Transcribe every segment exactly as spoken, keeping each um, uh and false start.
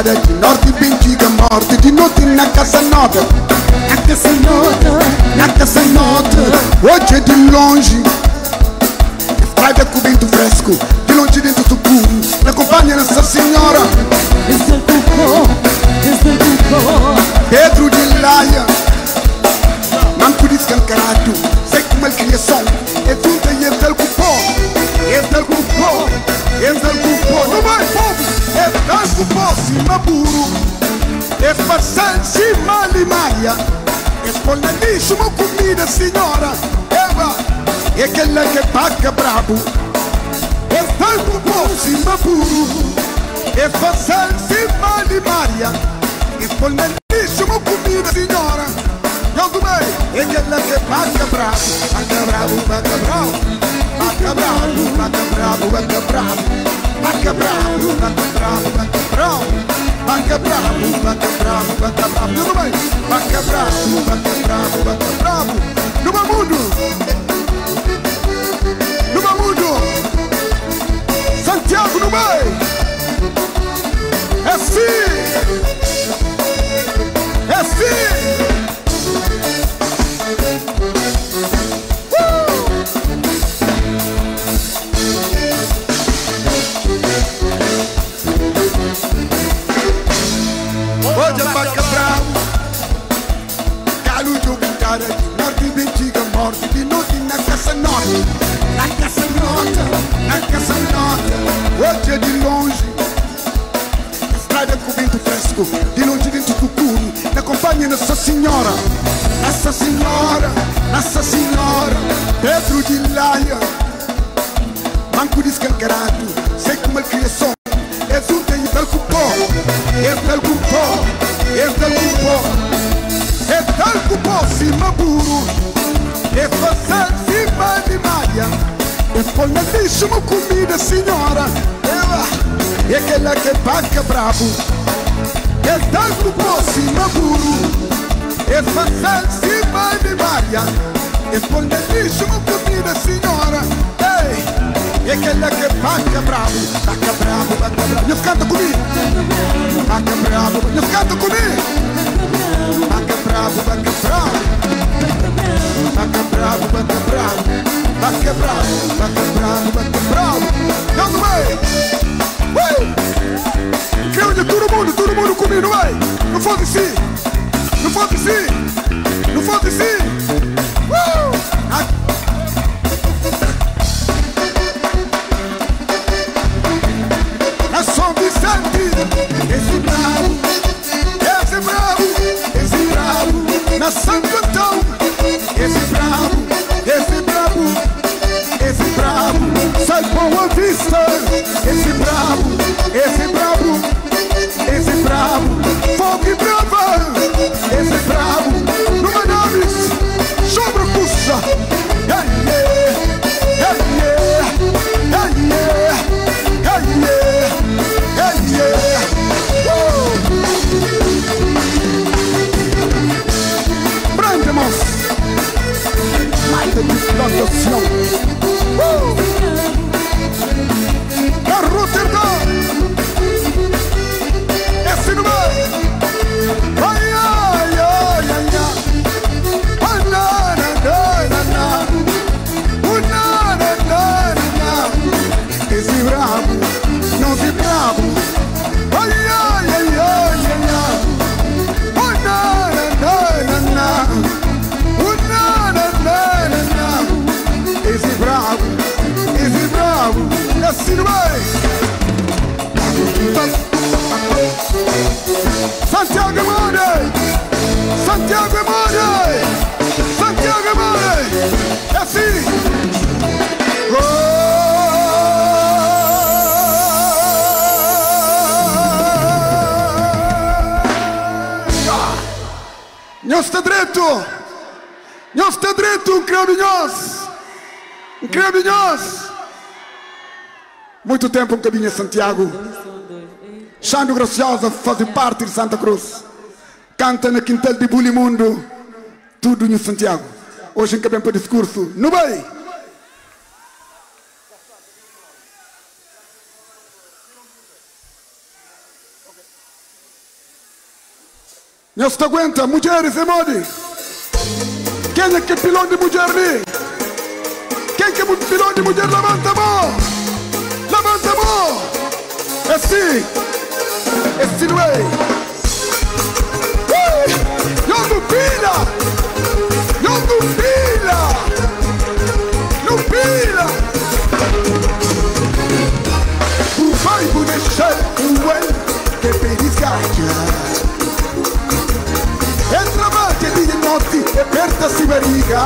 cara de norte, bendiga morte, de noite na casa nota, na casa nota, na casa nota. Hoje é de longe, estrada com vento fresco, de longe dentro do puro, me acompanha Nossa Senhora. Esse é o cuco, esse é o cuco. Pedro de Laia, manco de escancarado, sei como ele cria som, é tudo e é del cupom, é del cupom, é del cupom. Não vai povo, é del cupom, cima burro, é passar cima limaia, é spolna lixo, uma comida senhora, Eva, é aquela que paga brabo, é del cupom, cima burro, é passar cima limaia, é spolna lixo, uma comida senhora. Eu também, é aquela que paga brabo, paga brabo, paga brabo, paga brabo, paga brabo, paga brabo, paga brabo, paga brabo, paga brabo, paga brabo, paga brabo, paga brabo. Eu também, paga brabo, paga brabo, paga brabo. No meu mundo, no meu mundo, Santiago no meio, é sim, é sim. Hoje é vaca bravo, galo de cara, norte bendiga morte, de noite na casa norte, na casa norte, na casa norte. Hoje é de longe, estrada com vento fresco, de longe dentro do puro, me acompanha Nossa Senhora, Nossa Senhora, Nossa Senhora. Pedro de Laia, manco de escancarado, sei como ele cria som, é tudo e del cupom, é del cupom, é del cupom, é del cupom, cima burro, é passar cima de malha, é spolna lixo, uma comida senhora, ela é aquela que paga brabo, é del cupom, cima burro, é passar cima de malha, é spolna lixo, uma comida senhora, ei, é aquela que paga brabo, paga brabo, paga brabo. Não canta comigo, paga brabo, não canta comigo, paga brabo, paga brabo, paga brabo, paga brabo, paga brabo, paga brabo, paga brabo. Não, não vai, vai, quero de todo mundo, todo mundo comigo, vai. Não foda se, não foda se, não foda se. Uh! São Vicente, esse bravo, esse bravo, esse bravo, na Santo Antão, esse bravo, esse bravo, esse bravo, sai Boa Vista, esse bravo, esse bravo, esse bravo, fogo e brava, esse bravo, no Manaus, sobra puxa, yeah, yeah, yeah, yeah, yeah, yeah, yeah, yeah. Yeah, yeah. Prende, irmãos. Mais de exploração. Uh! É Rotterdam. Esse no meio. Ai, ai, ai, ai, ai. Oh, na, na, na, na, na. Oh, na, na, na, na. Esse bravo. Não se bravo. Ai, ai, ai, ai, ai, ai. Oh, na, na, na, na, na. Oh, na, na, na, na, na. Esse bravo, esse bravo, assim não vai. Santiago Mane, Santiago Mane, Santiago Mane, é assim. Oh! Nós está direito, nós está direito, um creme nós, um creme nós. Muito tempo um caminho a Santiago, Xando Graciosa faz parte de Santa Cruz, canta na Quintal de Bulimundo, tudo em Santiago. Hoje acabamos para o discurso, no bem. Não se aguenta, mulheres e modi. Quem é que é pilão de mulher ali? Quem é que é pilão de mulher? Levanta a mão! Levanta a mão! É sim! É sim, ué! Não dupila! Não dupila! Não pila! O pai vou deixar o ué que periscaia. Entra avanti di notti e aperta si veriga.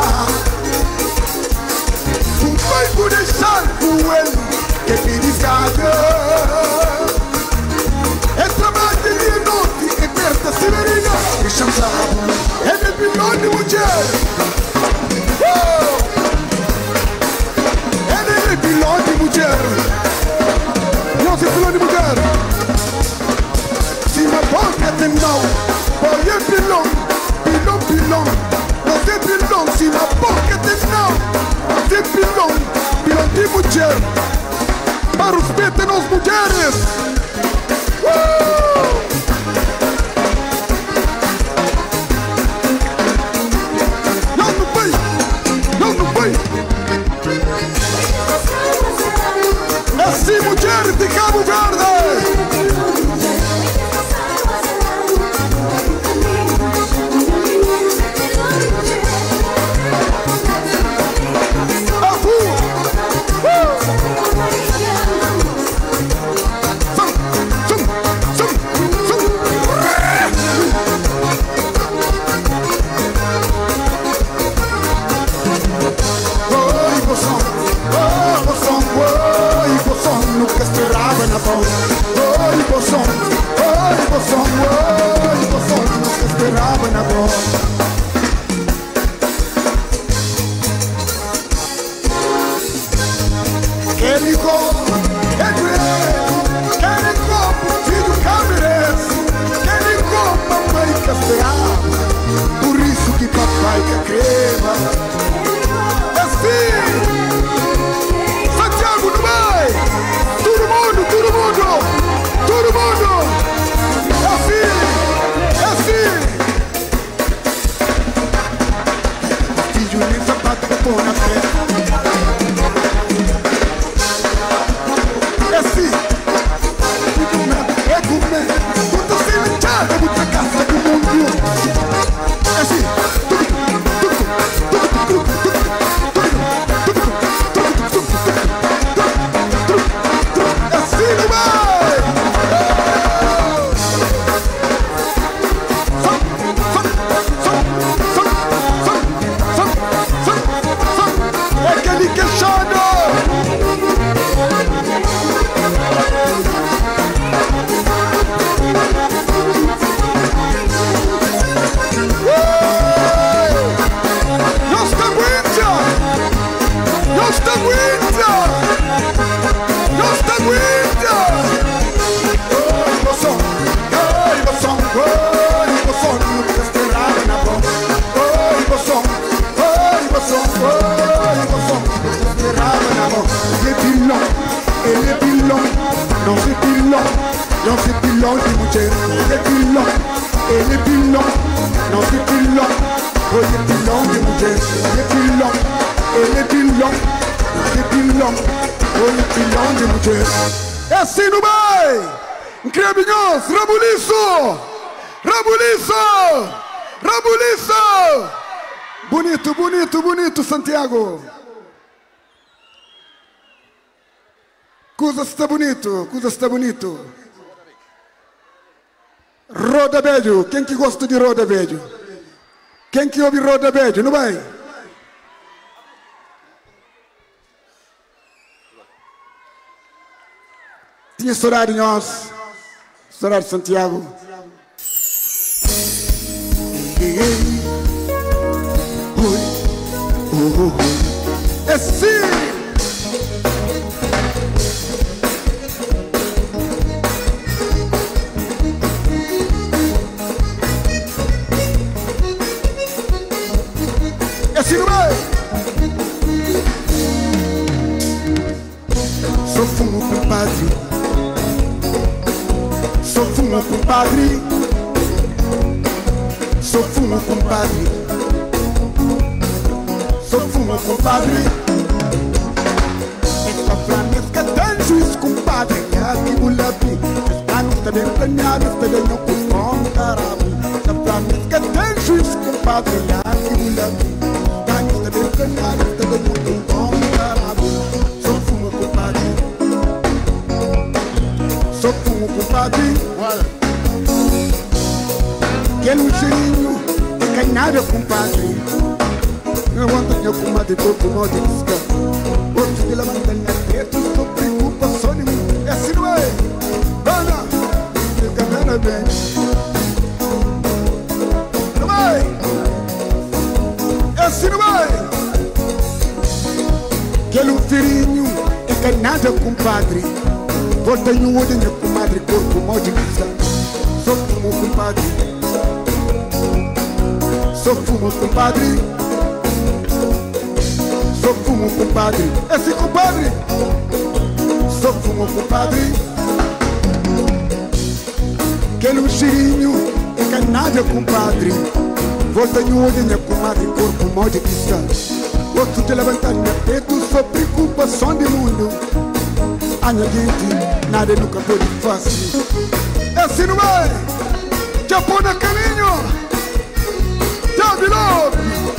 Tu fai pure quel che ti discade. Entra avanti di notti e aperta si veriga. E sciamsato e nel pilone di mujer. E nel pilone di mujer. Non si pilone di mujer. Si ma porca te no. Poi è pilon, pilon, pilon. Non sei pilon, si ma porca te no. Non sei pilon, pilon de mulher. Para os petenos mulheres. Uh! Não, não vai. Não, não vai. É assim, mulheres de Cabo Verde. Oi, Boção, oi, Boção, oi, Boção, nunca esperava na voz. Aquele copo é grande, aquele copo, filho câmeras, aquele copo, papai que esperava, por isso que papai que creva. Assim, Santiago não vai. Todo mundo, todo mundo, todo mundo. É assim, é assim. Filho nem sapato pra pôr na pé. É assim. É comer, muita cimentada, muita casa do mundo. É assim. Não se pilão, não se pilão de mulher. Ele pilão, ele pilão, não se pilão. Ele pilão de mulher. Ele pilão, ele pilão, não se pilão. Ele pilão de mulher. É assim no bem. Incríveis, Rabuliço, Rabuliço, Rabuliço. Bonito, bonito, bonito, Santiago. Coisa está bonito, coisa está bonito. Roda Beijo, quem que gosta de Roda Beijo? Quem que ouve Roda Beijo, não vai? Tinha estourar em nós, estourar de Santiago. É sim! Sou fumo compadre, sou fumo compadre. Sou fumo, compadre. Sou fumo, compadre. Esta flamesca tem juiz, compadre. Aqui o labi. Está no também planeado, está bem no pulmão, caramba. Esta flamesca tem juiz, compadre. Aqui o labi. Está no também planeado, está bem no pulmão, caramba. Sou fumo, compadre. Sou fumo, compadre. Aquele cheirinho é canhada, compadre. Eu ontem eu comadre pouco mal de descanso. Outro que levanta na teta, estou preocupação de mim. É assim, não é? Dona, fica vendo bem. Não é? É assim, não é? Aquele cheirinho é canhada, compadre. Volta em um olho, minha comadre, corpo mal de descanso. Sou como compadre. Sou fumo, compadre. Sou fumo, compadre. Esse compadre. Sou fumo, compadre. Aquele cheirinho é canalha, compadre. Volta em um olho, minha comadre, corpo mal de distância. Outro de levantar minha peito, sou preocupação de mundo. A minha gente, nada nunca foi fácil. Esse não é? Japona carinho. Sabe logo!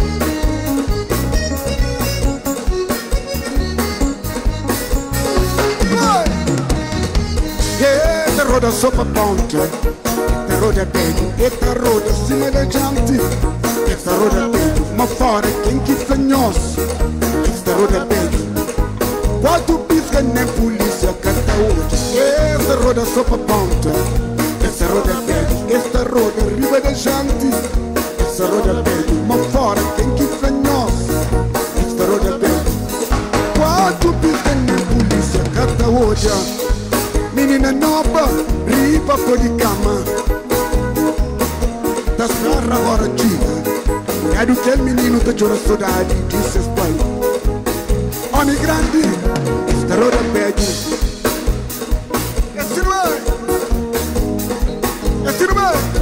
Esta roda sopa ponta, esta roda bem, esta roda cima da gente, esta roda bem, uma fora quem que fanhoso, esta roda bem, quatro pisca nem polícia canta hoje, esta roda sopa ponta, esta roda bem, esta roda riba da gente. Esta roda pede, uma fora quem que fanhoso. Esta roda pede, quatro pisca na polícia, carta hoje. Menina nova, riba por de cama. Das garra agora tira. É do que menino da chora saudade, disse os pais. Homem grande, esta roda pede. Esse não é? Esse não é?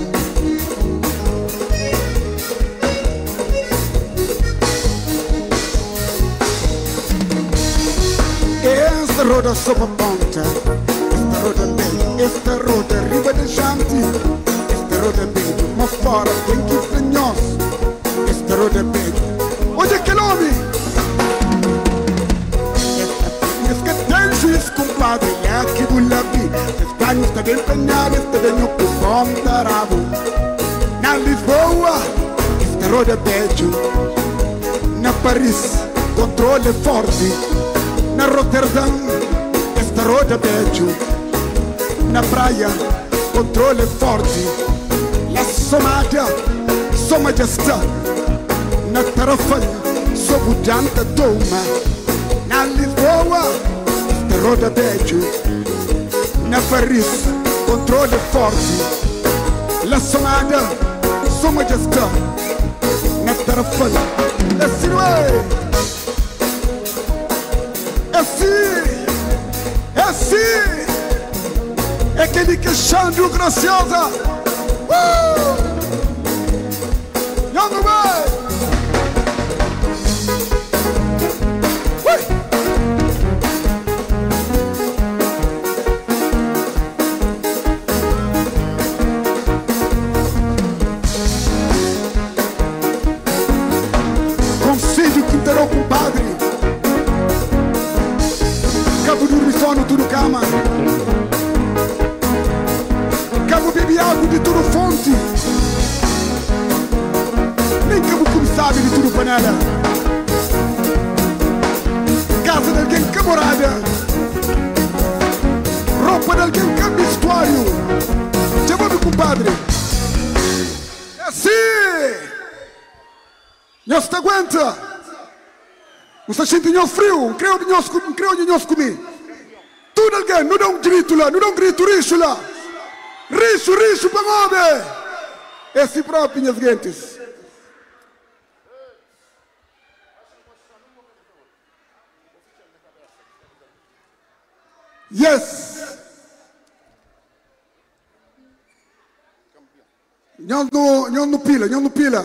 Esta roda sopa ponta, esta roda bem, esta roda riba da gente, esta roda bem, uma fora tem que fanhoso, esta roda bem. Onde é que ele homem? Esta que tem juiz, compadre, é aqui do labi. Esta não está bem empenhada, está bem no pulmão da rabo. Na Lisboa, esta roda beijo. Na Paris, controle forte. Na Rotterdam, esta roda beijo. Na praia, controle forte. La Somália, sua majestade. Na Tarrafalha, sua budanta toma. Na Lisboa, esta roda beijo. Na Paris, controle forte. La Somália, sua majestade. Na Tarrafalha, esse não é? Esse, esse é aquele que Xandro Graciosa. Uh! Young man. Concídio Quinteiro, compadre. Cabo dorme sono, tudo cama. Cabo bebe água de tudo fonte. Nem cabo como sabe de tudo panela. Casa de alguém camorada. Roupa de alguém cam vestuário. Chama meu compadre. É assim. Não se aguenta. Você sente o frio, creio que nós creio que nós comi. Tudo alguém, não dá um grito lá, não dá um grito riso lá. Riso, riso para mover. Esse próprio, minhas gentes. Yes. Nyon no, nyon no pila, nyon no pila.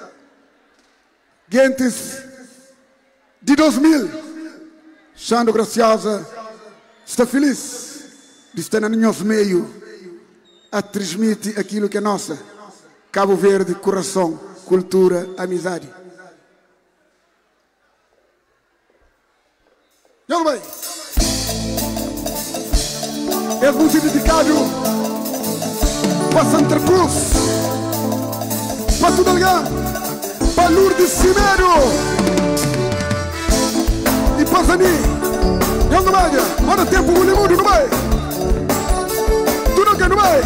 Gentes de dois mil. Sendo graciosa, está feliz de estar no nosso meio a transmitir aquilo que é nossa. Cabo Verde, coração, cultura, amizade. Não bem. É música dedicado para Santa Cruz, para tudo alguém, para Lourdes Cimeiro e para Zani. Não não vai, olha tempo o limudo não vai. Tu não quer não vai.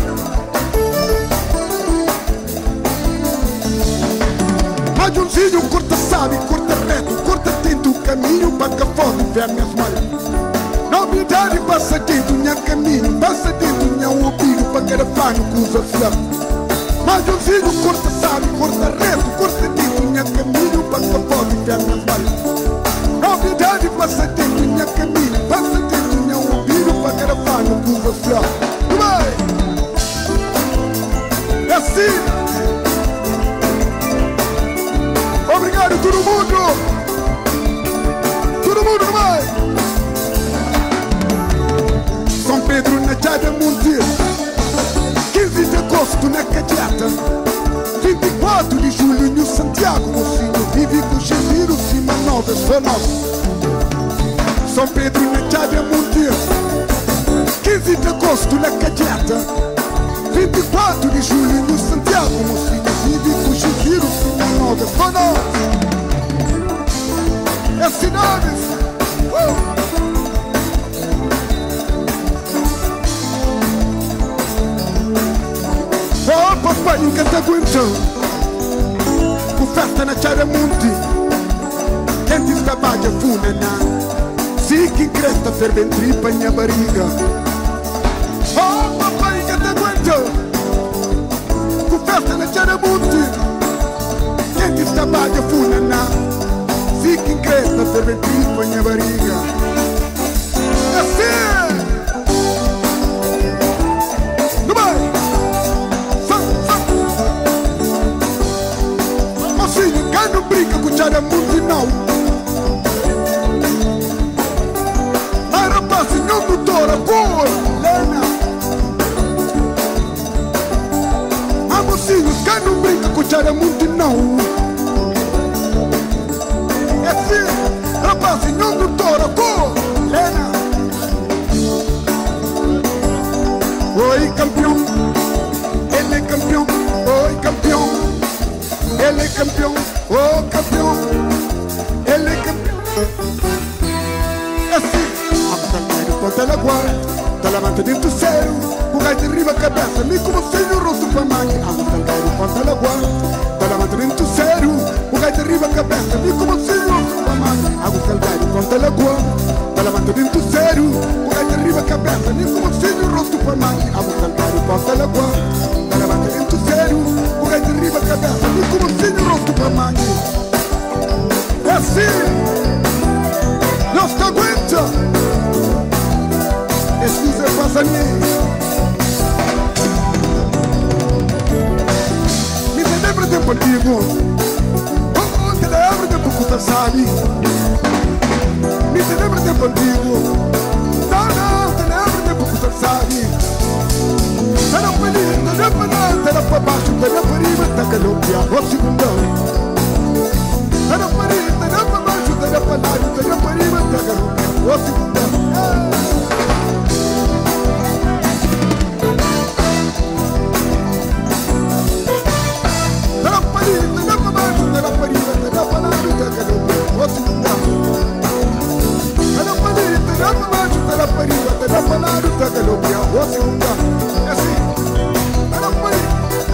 Mas um filho curta sabe, curta reto, curta tento o caminho para que foda ver minhas mãos. Novidade passa dentro minha caminho, passa dentro minha ouvido para que era fano com os aflados. Mas um filho curta sabe, curta reto, curta dentro minha caminho para que foda ver minhas mãos. Novidade passa dentro minha caminho, passa dentro minha ouvido para que era fano com os aflados. Vai! É assim! Obrigado todo mundo! Todo mundo vai! São Pedro na Jada Monte, quinze de agosto na Cadiata, vinte e quatro de julho no Santiago, mocinho vive com Xaviro, cima nova, só nosso. São Pedro na Jada Monte, quinze de agosto na Cadiata, vinte e quatro de julho no Santiago, mocinho vive com Xaviro, cima nova, só nosso. É sinais. Uh! Oh, papai, nunca te aguentou. Com festa na Jada Monte, quem te trabalha funana, se quem cresta ferve tripa minha barriga. Oh, papai, nunca te aguentou. Com festa na Jada Monte, quem te trabalha funana, se quem cresta ferve tripa minha barriga. Assim. Não vai. Não brinca com Jada Monte não. A rapaz não doutora, boa, Lena. A mocinhos, quem não brinca com Jada Monte não. É assim, rapaz não doutora, boa, Lena. Oi campeão, ele é campeão, oi campeão, ele é campeão. Oh campeão, ele é campeão. É assim, a batalha contra a guarda, da lavanta dentro do céu, o gai derriba a cabeça, me como sem o rosto para a máquina. A batalha contra a guarda, da lavanta dentro do céu, o gai derriba a cabeça, me como sem o rosto para a máquina. A batalha contra a guarda, da lavanta dentro do céu, o gai derriba a cabeça, me como sem o rosto para a máquina. A batalha contra a guarda, da lavanta dentro do céu, o gai derriba a cabeça, me como sem o rosto para a máquina. É assim, não se aguenta. Escusa faz a mim. Me te lembra tempo antigo, oh, te lembra tempo que tu sabe. Me te lembra tempo antigo, não, não, te lembra tempo que tu sabe. Era para ali, era para lá, era para baixo, era para riba, tá calor, o segundão. Era para ali, era para baixo, era para lá, era para riba, tá calor, o segundão. Era para ali, era para baixo, era para riba, era para lá, tá calor, o segundão. Era para ali, era para baixo, era para riba, era para lá, tá calor, o segundão. É assim. Era para ali.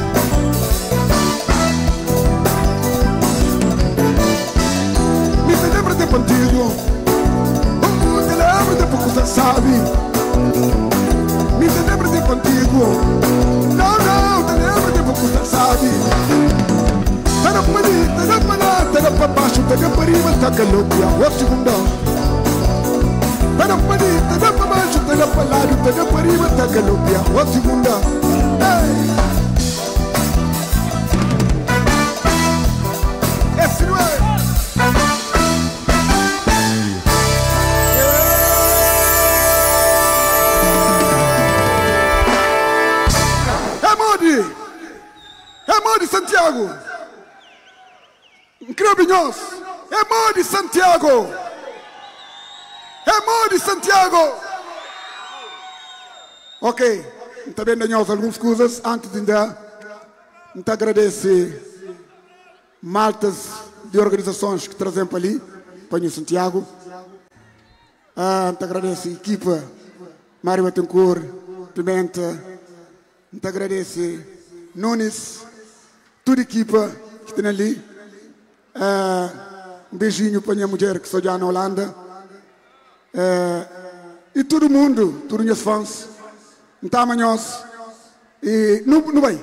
Me te lembra tempo antigo, oh, te lembra tempo que você sabe. Me te lembra tempo antigo, não, não, te lembra tempo que você sabe. Era para ali, era para lá, era para baixo, era para riba, tá calor, o segundão. Era para ali, era para baixo, era para lá, era para riba, tá calor, o segundão. Hey! de Santiago. Crabinhos. É mó de Santiago. É mó de Santiago. Ok. Também nós algumas coisas antes de ainda. Muito agradecer maltas de organizações que trazem para ali, para o Santiago. Ah, muito agradecer a equipa Mário Betancourt, Pimenta. Muito agradecer Nunes, toda a equipa que tem ali. Ah, um beijinho para a minha mulher que sou já na Holanda. Ah, e todo mundo, todos os meus fãs. Então amanhã. E não, não vai.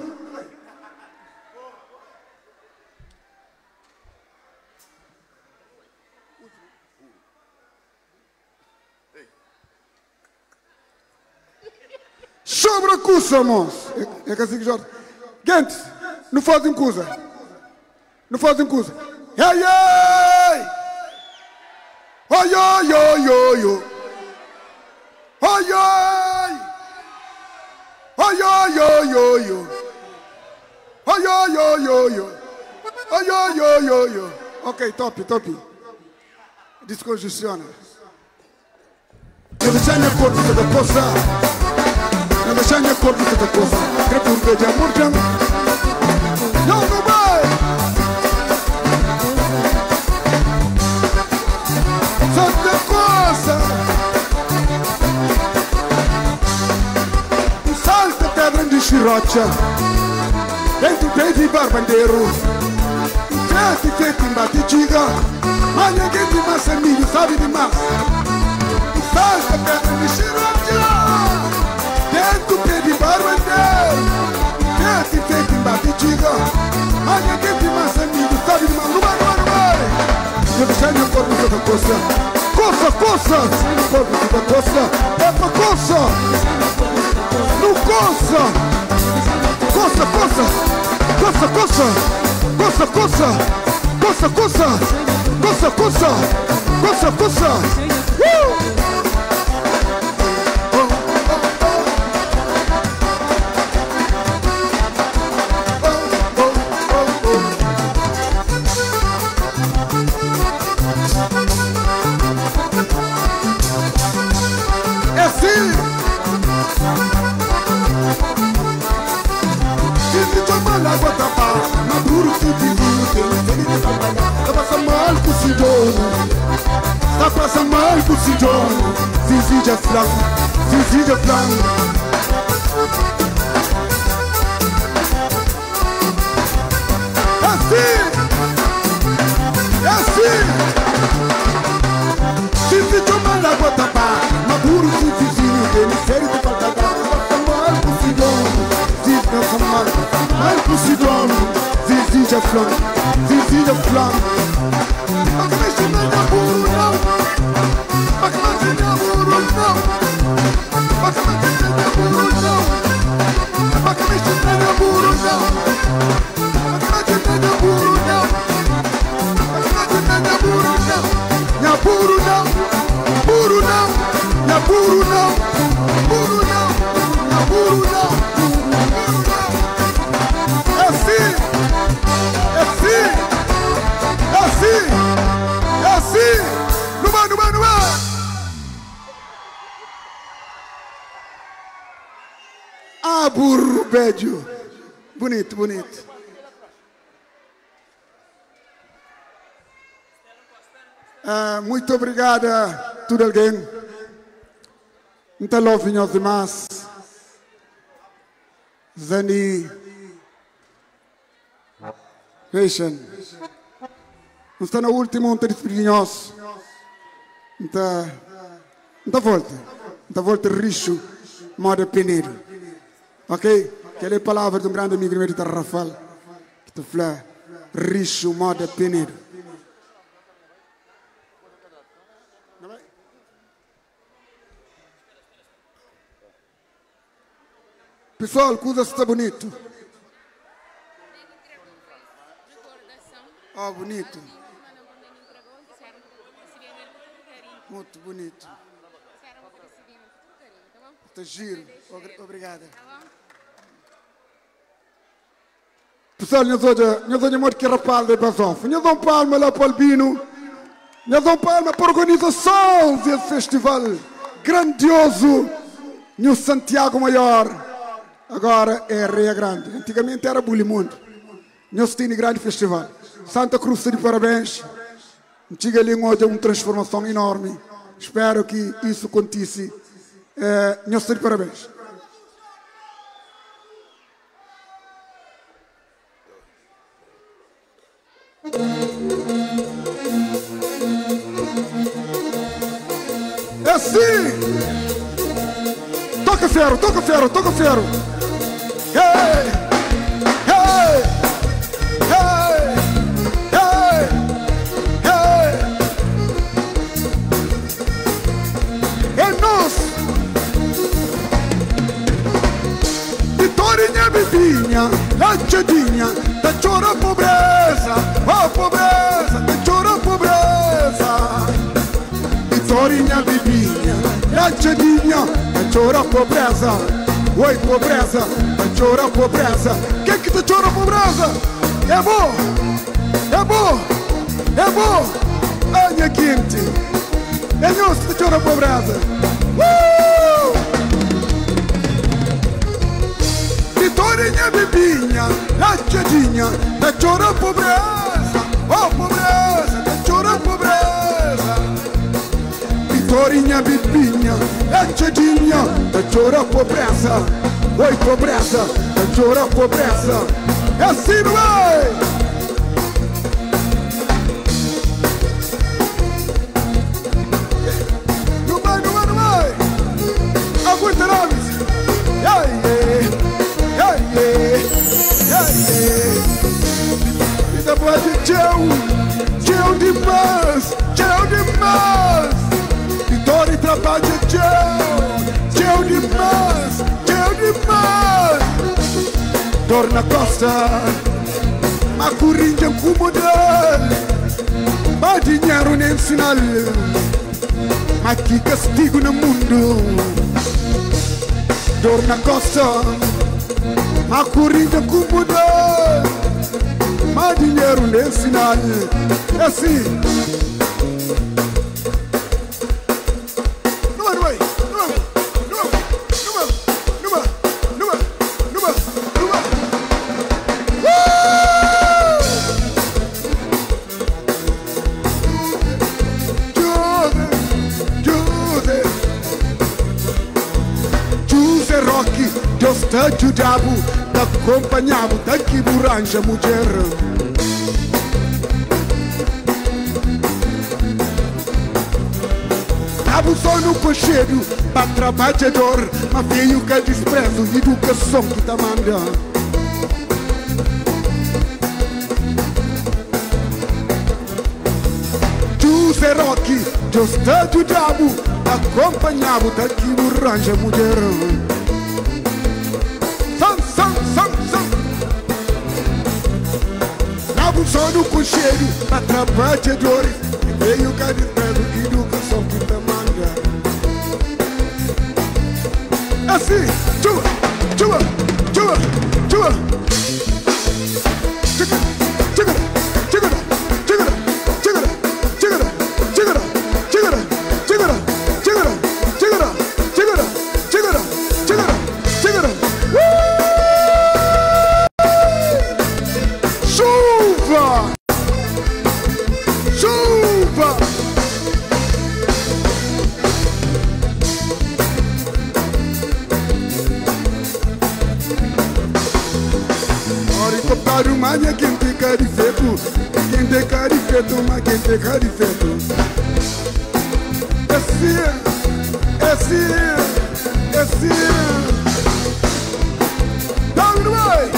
Sobre a coisa, moço. É, é que assim que Jorge. Gente, não fazem coisa. Não fazem coisa. Ei, ei! Oi, oi, oi, oi, oi. Oi, oi! Oi, oi, oi, oi, oi. Oi, oi, oi, oi, oi. Oi, oi, oi, oi, oi. Ok, top, top. Descongestiona. Eu deixei minha corpo da coisa. Eu deixei minha corpo da coisa. Crepo um beijo de amor, jam. Não, não vai. Santa coisa. Um salto pedra de chirocha. Dentro de barbandeiro. Fete, fete, embate, diga. Mas ninguém de massa é milho, sabe demais. Salta pedra de chirocha. Dentro de barbandeiro. Fete, fete, embate, diga. Mas ninguém de massa é milho, sabe demais. Não vai, não vai, não vai. Eu deixei meu corpo toda coça. Coça, coça. Meu corpo toda coça. É pra coça. Não coça. Coça, coça. Coça, coça. Coça, coça. Coça, coça. Coça, coça. Coça, coça. Uh! Tá passando mal com o Sidon. Zizi de flan, Zizi de flan. É assim, é assim. Zizi de mal na gota pá. Maduro com o vizinho dele, sério de patada. Tá passando mal com o Sidon. Zizi de mal, mal com o Sidon. Zizi de flan, Zizi de flan. Mas que mexe na burro não. Mas que mexe na burro não. Mas que mexe na burro não. Mas que mexe na burro não. Mas que mexe na burro não. Mas que mexe na burro não. Nha burro não. Burro não. Nha burro não. Burro não. Nha burro não. Burro não. É assim. É assim. É assim. É assim! Não vai, não vai, não vai! Ah, burro, bédio! Bonito, bonito. Ah, muito obrigada a tudo alguém. Muito louvo aos demais. Zani. Fashion. Não está no último, não está despedinhoso. Não está. Não está volta. Não está volta richo, moda peneiro. Ok? Aquela é a palavra de um grande amigo meu, Rafael. Que te fala, richo, moda peneiro. Pessoal, coisa está bonito. Oh, bonito. Muito bonito. Está giro. Obrigada. Pessoal, nós hoje, nós hoje muito que rapal de Bazão. Nós damos palma lá para o Albino. Nós damos palma para a organização desse festival grandioso no Santiago Maior. Agora é Ria Grande. Antigamente era Bulimundo. Nós temos um grande festival. Santa Cruz de parabéns. Antiga língua hoje é uma transformação enorme. Espero que isso aconteça. É, nós temos parabéns. É assim! Toca ferro, toca ferro, toca ferro! Hey! Hey! Hey! Hey! Hey! É nós! Vitorinha bebinha, lanchadinha, da chora pobreza, oh pobreza, da chora pobreza. Vitorinha bebinha, lanchadinha, da chora pobreza, oi pobreza, da chora pobreza. Quem que te chora pobreza? É bom, é bom, é bom. Olha quente, é nós que te chora pobreza. Uh! Vitorinha bebinha, lanchadinha, da chora pobreza, oh pobreza, da chora pobreza. Vitorinha bebinha, lanchadinha, da chora pobreza, oi pobreza, da chora pobreza. É assim, não é? Não vai, não vai, não vai. Aguenta nomes. Yeah, yeah. Yeah, yeah, yeah, yeah. Vida boa de tchau, tchau demais, tchau demais. Vitória e trabalho de tchau, tchau demais, tchau demais. Dor na costa, a corinha com modelo, mas dinheiro nem sinal, mas que castigo no mundo. Dor na costa, a corrida com mudar, mas dinheiro nem sinal. É assim. Não é, não é, não é, não é, não é, não é, não é, não é, não é. Jose, Jose, Jose Rocky, Deus está de diabo. Acompanhado daqui buranja mulher. Abusou no cocheiro para trabalhador, mas veio que desprezo e educação que tá mandando. José Roque, Deus tá do diabo, acompanhado daqui buranja mulher. Abusou no cocheiro para trabalhadores, veio cá de pedro e educação que te manda. Assim, chua, chua, chua, chua. Chica, chica, chica, chica, chica, chica, chica, chica, chica, chica, chica, chica, chica, chica, chica. Chuva! Chuva! Ora, comprar uma minha quem tem carifeto, quem tem carifeto, mas quem tem carifeto. É sim, é sim, é sim. Não vai!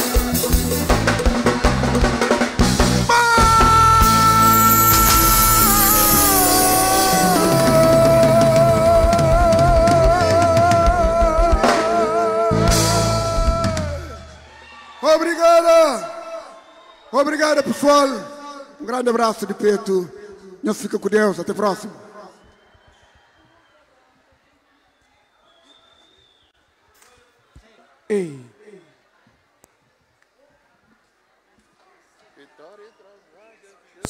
Obrigada! Obrigada, pessoal! Um grande abraço de peito. Não fica com Deus. Até a próxima. Ei.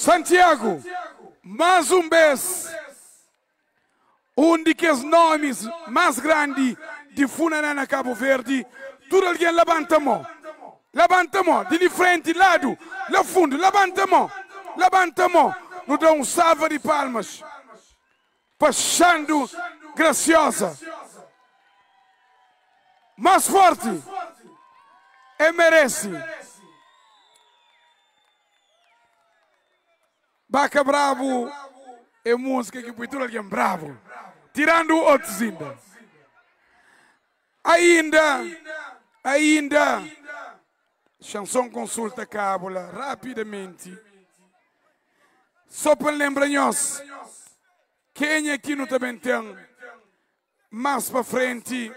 Santiago, mais um vez, um dos nomes mais grandes de Funanana Cabo Verde, tudo alguém levanta a mão. Levanta a mão, de frente, lado, lá fundo, levanta a mão, levanta a mão. Nos dá um salva de palmas. Passando graciosa. Mais forte. E merece. Baca bravo. É música que põe tudo alguém bravo. Tirando outros ainda. Ainda. Ainda. Chanson consulta cábula. Rapidamente. Só para lembrar-nos. Quem aqui não também tem. Mais para frente.